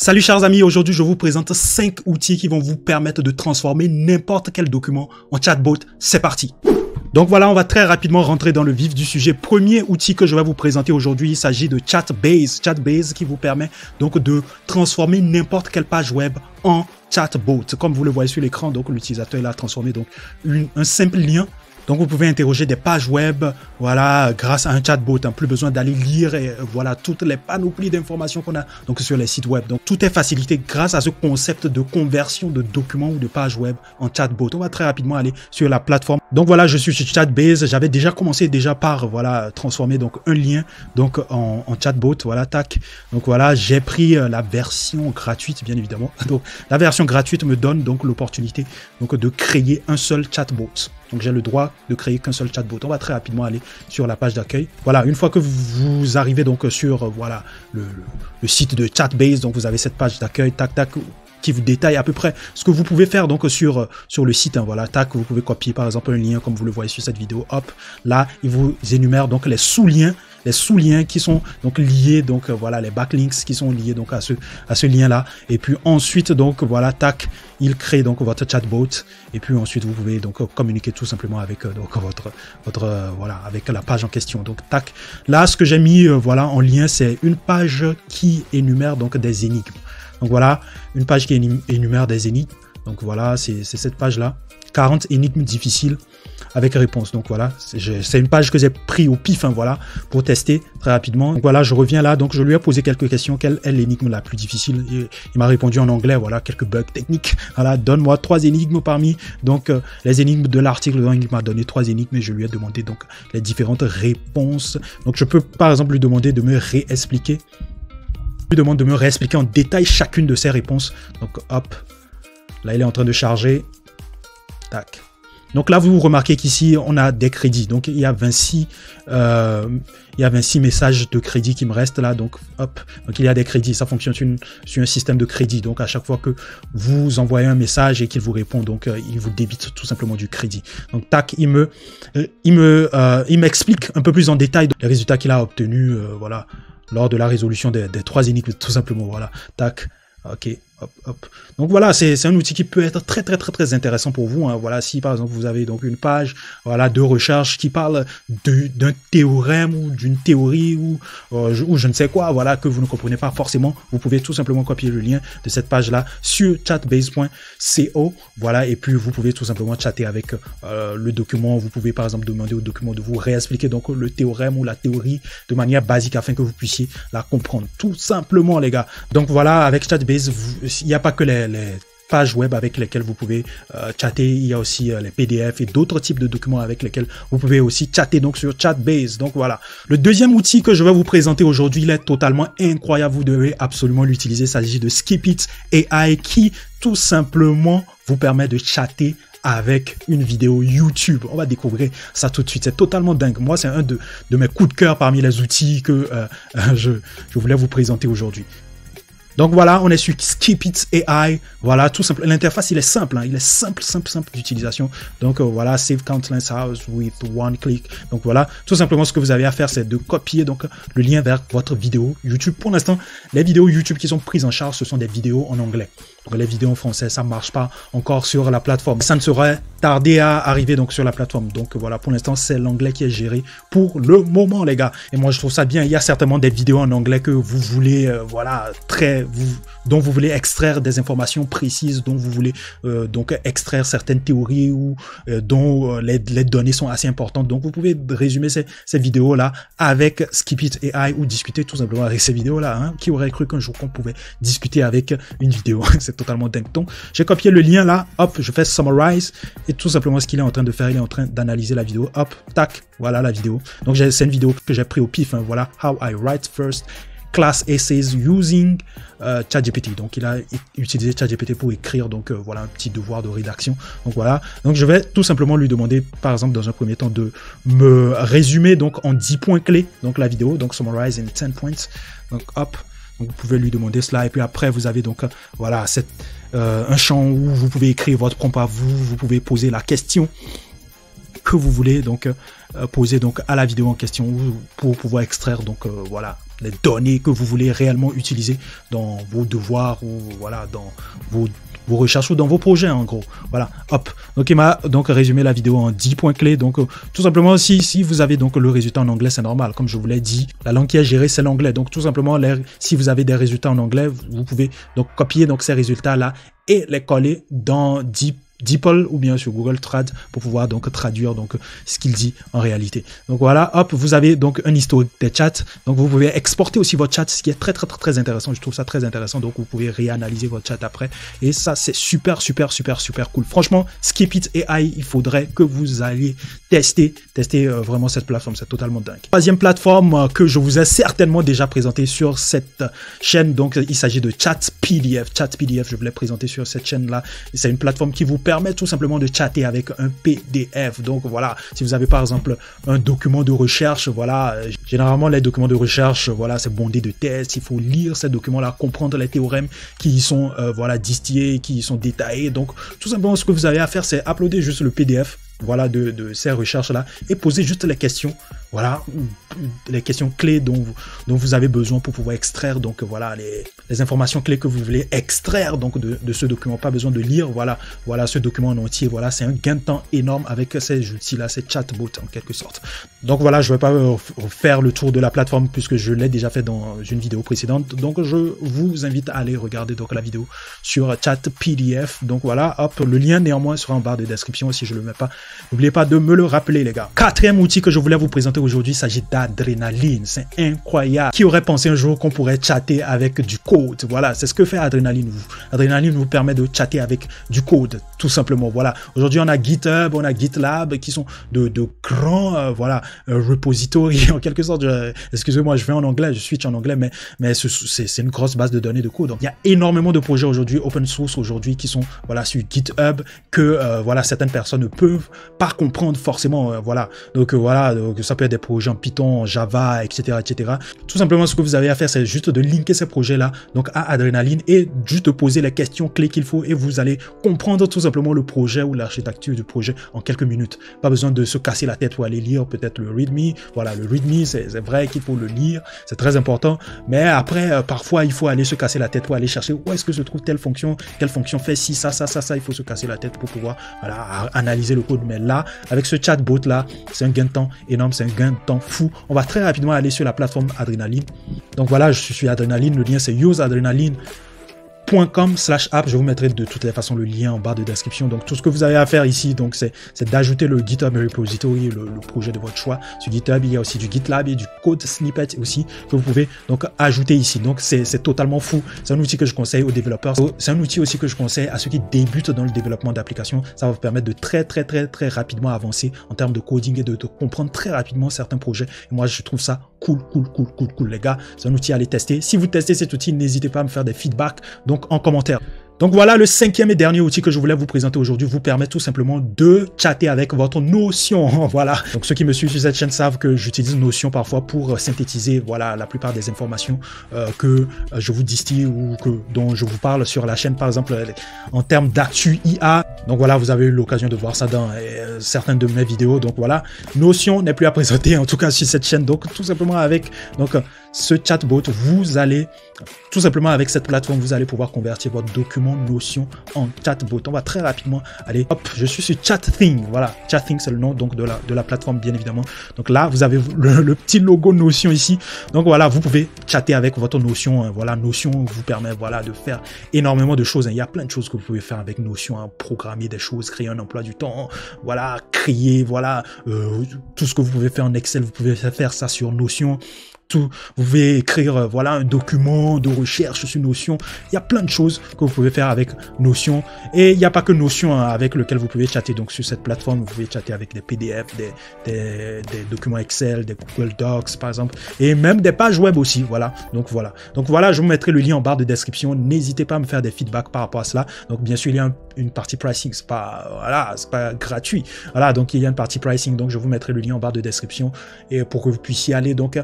Salut chers amis, aujourd'hui je vous présente 5 outils qui vont vous permettre de transformer n'importe quel document en chatbot. C'est parti! Donc voilà, on va très rapidement rentrer dans le vif du sujet. Premier outil que je vais vous présenter aujourd'hui, il s'agit de Chatbase. Chatbase qui vous permet donc de transformer n'importe quelle page web en chatbot. Comme vous le voyez sur l'écran, donc l'utilisateur il a transformé donc un simple lien. Donc vous pouvez interroger des pages web, voilà, grâce à un chatbot, hein, plus besoin d'aller lire voilà toutes les panoplies d'informations qu'on a donc sur les sites web. Donc tout est facilité grâce à ce concept de conversion de documents ou de pages web en chatbot. On va très rapidement aller sur la plateforme. Donc voilà, je suis sur Chatbase. J'avais déjà commencé par voilà transformer donc un lien donc en chatbot. Voilà, tac. Donc voilà, j'ai pris la version gratuite bien évidemment. Donc la version gratuite me donne donc l'opportunité donc de créer un seul chatbot. Donc j'ai le droit de créer qu'un seul chatbot. On va très rapidement aller sur la page d'accueil. Voilà, une fois que vous arrivez donc sur voilà le site de Chatbase, donc vous avez cette page d'accueil, tac tac, qui vous détaille à peu près ce que vous pouvez faire donc sur le site, hein, voilà, tac, vous pouvez copier par exemple un lien comme vous le voyez sur cette vidéo, hop, là il vous énumère donc les sous-liens qui sont donc liés, donc voilà, les backlinks qui sont liés donc à ce lien là, et puis ensuite donc voilà, tac, il crée donc votre chatbot, et puis ensuite vous pouvez donc communiquer tout simplement avec donc votre voilà, avec la page en question. Donc tac, là ce que j'ai mis voilà en lien, c'est une page qui énumère donc des énigmes. Donc voilà, une page qui énumère des énigmes. Donc voilà, c'est cette page là, 40 énigmes difficiles avec réponse. Donc voilà, c'est une page que j'ai pris au pif, hein, voilà, pour tester très rapidement. Donc voilà, je reviens là, donc je lui ai posé quelques questions. Quelle est l'énigme la plus difficile? Il m'a répondu en anglais, voilà, quelques bugs techniques. Voilà, donne-moi 3 énigmes parmi donc les énigmes de l'article. Donc il m'a donné 3 énigmes et je lui ai demandé donc les différentes réponses. Donc je peux par exemple lui demander de me réexpliquer. Je lui demande de me réexpliquer en détail chacune de ces réponses. Donc hop, là il est en train de charger. Tac. Donc là, vous remarquez qu'ici, on a des crédits. Donc, il y a 26 messages de crédit qui me restent là. Donc, hop. Donc, il y a des crédits. Ça fonctionne sur un système de crédit. Donc, à chaque fois que vous envoyez un message et qu'il vous répond, donc, il vous débite tout simplement du crédit. Donc, tac, il m'explique un peu plus en détail les résultats qu'il a obtenus, voilà, lors de la résolution des 3 énigmes, tout simplement. Voilà, tac. Ok, hop, hop. Donc voilà, c'est un outil qui peut être très intéressant pour vous, hein. Voilà, si par exemple vous avez donc une page, voilà, de recherche qui parle d'un théorème ou d'une théorie ou je ne sais quoi, voilà, que vous ne comprenez pas forcément, vous pouvez tout simplement copier le lien de cette page là sur chatbase.co, voilà, et puis vous pouvez tout simplement chatter avec le document. Vous pouvez par exemple demander au document de vous réexpliquer donc le théorème ou la théorie de manière basique afin que vous puissiez la comprendre, tout simplement les gars. Donc voilà, avec Chatbase, il n'y a pas que les pages web avec lesquelles vous pouvez chatter, il y a aussi les PDF et d'autres types de documents avec lesquels vous pouvez aussi chatter donc sur Chatbase. Donc voilà. Le deuxième outil que je vais vous présenter aujourd'hui, il est totalement incroyable, vous devez absolument l'utiliser. Il s'agit de SkipIt AI qui tout simplement vous permet de chatter avec une vidéo YouTube. On va découvrir ça tout de suite. C'est totalement dingue. Moi, c'est un de mes coups de cœur parmi les outils que je voulais vous présenter aujourd'hui. Donc voilà, on est sur SkipIt AI. Voilà, tout simple. L'interface, il est simple, hein. Il est simple d'utilisation. Donc voilà, save countless hours with one click. Donc voilà, tout simplement, ce que vous avez à faire, c'est de copier donc le lien vers votre vidéo YouTube. Pour l'instant, les vidéos YouTube qui sont prises en charge, ce sont des vidéos en anglais. Donc les vidéos en français, ça marche pas encore sur la plateforme. Ça ne saurait tarder à arriver donc sur la plateforme. Donc voilà, pour l'instant, c'est l'anglais qui est géré pour le moment, les gars. Et moi, je trouve ça bien. Il y a certainement des vidéos en anglais que vous voulez, voilà, dont vous voulez extraire des informations précises, dont vous voulez donc extraire certaines théories ou dont les données sont assez importantes. Donc vous pouvez résumer ces vidéos-là avec SkipIt AI ou discuter tout simplement avec ces vidéos-là. Hein. Qui aurait cru qu'un jour qu'on pouvait discuter avec une vidéo? C'est totalement dingue. Donc j'ai copié le lien là, hop, je fais summarize et tout simplement ce qu'il est en train de faire, il est en train d'analyser la vidéo, hop, tac, voilà la vidéo. Donc c'est une vidéo que j'ai pris au pif, hein, voilà, how I write first class essays using ChatGPT. Donc il a utilisé ChatGPT pour écrire donc voilà un petit devoir de rédaction. Donc voilà, donc je vais tout simplement lui demander par exemple dans un premier temps de me résumer donc en 10 points clés donc la vidéo, donc summarize in 10 points. Donc hop. Donc vous pouvez lui demander cela et puis après vous avez donc voilà un champ où vous pouvez écrire votre prompt à vous pouvez poser la question que vous voulez donc poser donc à la vidéo en question pour pouvoir extraire donc voilà les données que vous voulez réellement utiliser dans vos devoirs ou voilà, dans vos recherches ou dans vos projets en gros. Voilà, hop. Donc il m'a donc résumé la vidéo en 10 points clés. Donc tout simplement, si vous avez donc le résultat en anglais, c'est normal. Comme je vous l'ai dit, la langue qui est gérée, c'est l'anglais. Donc tout simplement, si vous avez des résultats en anglais, vous pouvez donc copier donc ces résultats-là et les coller dans DeepL ou bien sur Google Trad pour pouvoir donc traduire donc ce qu'il dit en réalité. Donc voilà, hop, vous avez donc un historique des chats. Donc vous pouvez exporter aussi votre chat, ce qui est très intéressant. Je trouve ça très intéressant. Donc vous pouvez réanalyser votre chat après. Et ça, c'est super cool. Franchement, Skip It AI, il faudrait que vous alliez tester vraiment cette plateforme. C'est totalement dingue. Troisième plateforme que je vous ai certainement déjà présenté sur cette chaîne. Donc il s'agit de ChatPDF. ChatPDF, je vous l'ai présenté sur cette chaîne-là. C'est une plateforme qui vous permet tout simplement de chatter avec un PDF. Donc voilà, si vous avez par exemple un document de recherche, voilà, généralement les documents de recherche, voilà, c'est bondé de tests. Il faut lire ces documents-là, comprendre les théorèmes qui y sont voilà, distillés, qui y sont détaillés. Donc tout simplement, ce que vous avez à faire, c'est uploader juste le PDF. Voilà, de ces recherches-là et poser juste les questions, voilà, les questions clés dont vous avez besoin pour pouvoir extraire, donc voilà, les informations clés que vous voulez extraire donc de ce document. Pas besoin de lire, voilà ce document en entier. Voilà, c'est un gain de temps énorme avec ces outils-là, ces chatbots en quelque sorte. Donc voilà, je ne vais pas faire le tour de la plateforme puisque je l'ai déjà fait dans une vidéo précédente. Donc je vous invite à aller regarder donc la vidéo sur ChatPDF. Donc voilà, hop, le lien néanmoins sera en barre de description si je ne le mets pas. N'oubliez pas de me le rappeler, les gars. Quatrième outil que je voulais vous présenter aujourd'hui, il s'agit d'Adrenaline. C'est incroyable. Qui aurait pensé un jour qu'on pourrait chatter avec du code? Voilà, c'est ce que fait Adrenaline. Adrenaline vous permet de chatter avec du code, tout simplement. Voilà. Aujourd'hui, on a GitHub, on a GitLab, qui sont de grands, voilà, repositories, en quelque sorte. Excusez-moi, je vais en anglais, je switch en anglais, mais c'est une grosse base de données de code. Donc, il y a énormément de projets aujourd'hui, open source aujourd'hui, qui sont, voilà, sur GitHub, que, voilà, certaines personnes ne peuvent pas comprendre forcément, voilà. Donc voilà, donc, ça peut être des projets en Python, en Java, etc., etc. Tout simplement, ce que vous avez à faire, c'est juste de linker ces projets-là donc à Adrenaline et juste de poser les questions clés qu'il faut et vous allez comprendre tout simplement le projet ou l'architecture du projet en quelques minutes. Pas besoin de se casser la tête pour aller lire peut-être le README. Voilà, le README, c'est vrai qu'il faut le lire, c'est très important. Mais après, parfois, il faut aller se casser la tête pour aller chercher où est-ce que se trouve telle fonction fait ci, ça. Il faut se casser la tête pour pouvoir, voilà, analyser le code. Mais là, avec ce chatbot là, c'est un gain de temps énorme, c'est un gain de temps fou. On va très rapidement aller sur la plateforme Adrenaline. Donc voilà, je suis sur Adrenaline, le lien c'est useadrenaline.com/app. Je vous mettrai de toutes les façons le lien en barre de description. Donc tout ce que vous avez à faire ici, donc c'est d'ajouter le GitHub repository, le projet de votre choix. Sur GitHub, il y a aussi du GitLab et du code snippet aussi que vous pouvez donc ajouter ici. Donc c'est totalement fou. C'est un outil que je conseille aux développeurs. C'est un outil aussi que je conseille à ceux qui débutent dans le développement d'applications. Ça va vous permettre de très rapidement avancer en termes de coding et de comprendre très rapidement certains projets. Et moi, je trouve ça cool, les gars. C'est un outil à aller tester. Si vous testez cet outil, n'hésitez pas à me faire des feedbacks donc en commentaire. Donc voilà, le cinquième et dernier outil que je voulais vous présenter aujourd'hui vous permet tout simplement de chatter avec votre Notion. Voilà. Donc ceux qui me suivent sur cette chaîne savent que j'utilise Notion parfois pour synthétiser, voilà, la plupart des informations que je vous distille ou dont je vous parle sur la chaîne, par exemple en termes d'actu IA. Donc voilà, vous avez eu l'occasion de voir ça dans certaines de mes vidéos. Donc voilà, Notion n'est plus à présenter, en tout cas sur cette chaîne. Donc tout simplement avec ce chatbot, vous allez tout simplement avec cette plateforme, vous allez pouvoir convertir votre document Notion en chatbot. On va très rapidement aller, hop, je suis sur ChatThing. Voilà, ChatThing, c'est le nom donc de la plateforme, bien évidemment. Donc là, vous avez le petit logo Notion ici. Donc voilà, vous pouvez chatter avec votre Notion. Voilà, Notion vous permet, voilà, de faire énormément de choses. Il y a plein de choses que vous pouvez faire avec Notion, programmer des choses, créer un emploi du temps, voilà, créer, voilà, tout ce que vous pouvez faire en Excel, vous pouvez faire ça sur Notion. Vous pouvez écrire, voilà, un document de recherche sur Notion. Il y a plein de choses que vous pouvez faire avec Notion. Et il n'y a pas que Notion avec lequel vous pouvez chatter. Donc sur cette plateforme, vous pouvez chatter avec des PDF, des documents Excel, des Google Docs par exemple, et même des pages web aussi. Voilà. Donc voilà, je vous mettrai le lien en barre de description. N'hésitez pas à me faire des feedbacks par rapport à cela. Donc bien sûr, il y a une partie pricing, c'est pas gratuit. Voilà, donc il y a une partie pricing. Donc je vous mettrai le lien en barre de description et pour que vous puissiez aller donc voir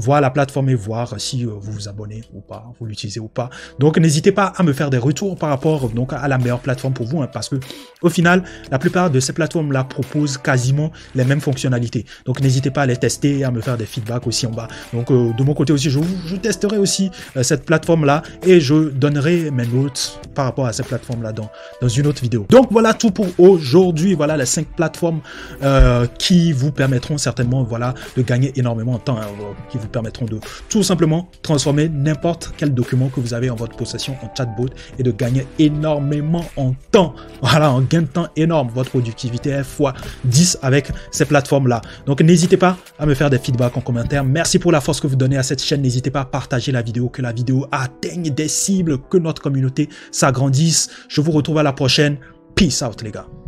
voir la plateforme et voir si vous vous abonnez ou pas, vous l'utilisez ou pas. Donc n'hésitez pas à me faire des retours par rapport donc à la meilleure plateforme pour vous, hein, parce que au final, la plupart de ces plateformes-là proposent quasiment les mêmes fonctionnalités. Donc n'hésitez pas à les tester, à me faire des feedbacks aussi en bas. Donc de mon côté aussi, je testerai aussi cette plateforme-là et je donnerai mes notes par rapport à cette plateforme-là dans une autre vidéo. Donc voilà tout pour aujourd'hui. Voilà les 5 plateformes qui vous permettront certainement de gagner énormément de temps, hein, qui vous permettront de tout simplement transformer n'importe quel document que vous avez en votre possession en chatbot et de gagner énormément en temps. Voilà, en gain de temps énorme. Votre productivité est x10 avec ces plateformes-là. Donc n'hésitez pas à me faire des feedbacks en commentaire. Merci pour la force que vous donnez à cette chaîne. N'hésitez pas à partager la vidéo, que la vidéo atteigne des cibles, que notre communauté s'agrandisse. Je vous retrouve à la prochaine. Peace out les gars.